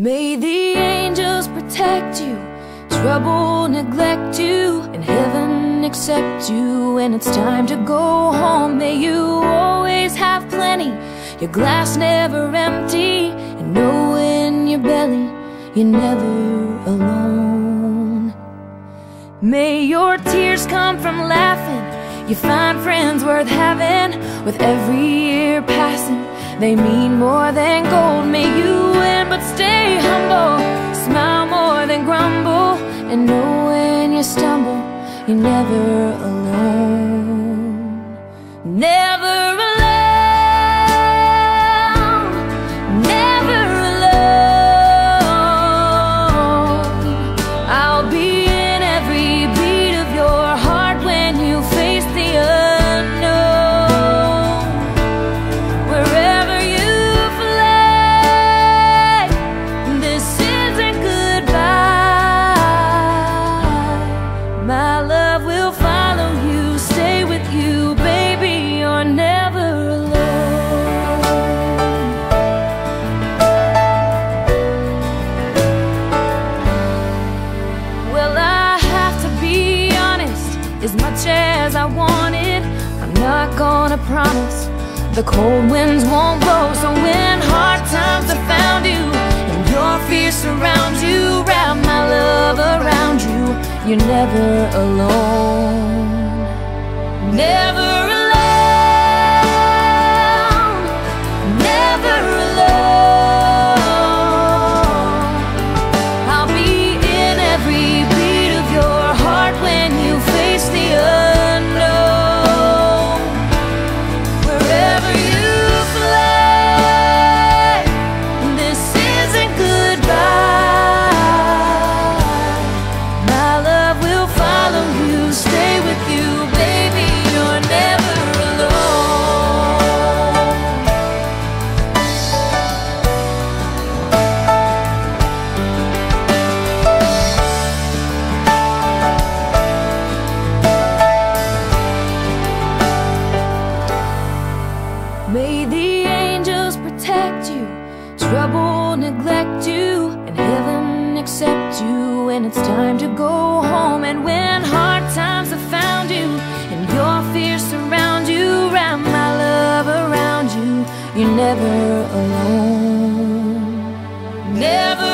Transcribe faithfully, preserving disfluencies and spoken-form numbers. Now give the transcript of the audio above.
May the angels protect you, trouble neglect you, and heaven accept you when it's time to go home. May you always have plenty, your glass never empty, and know in your belly you're never alone. May your tears come from laughing, you find friends worth having. With every year passing, they mean more than gold. May you win but stay humble, smile more than grumble, and know when you stumble, you're never alone. Never alone. Gonna promise the cold winds won't blow. So when hard times have found you and your fears surround you, wrap my love around you. You're never alone. Never alone. Never alone. I'll be in every beat of your heart when you face the unknown. May the angels protect you, trouble neglect you, and heaven accept you when it's time to go home. And when hard times have found you and your fears surround you, wrap my love around you. You're never alone. Never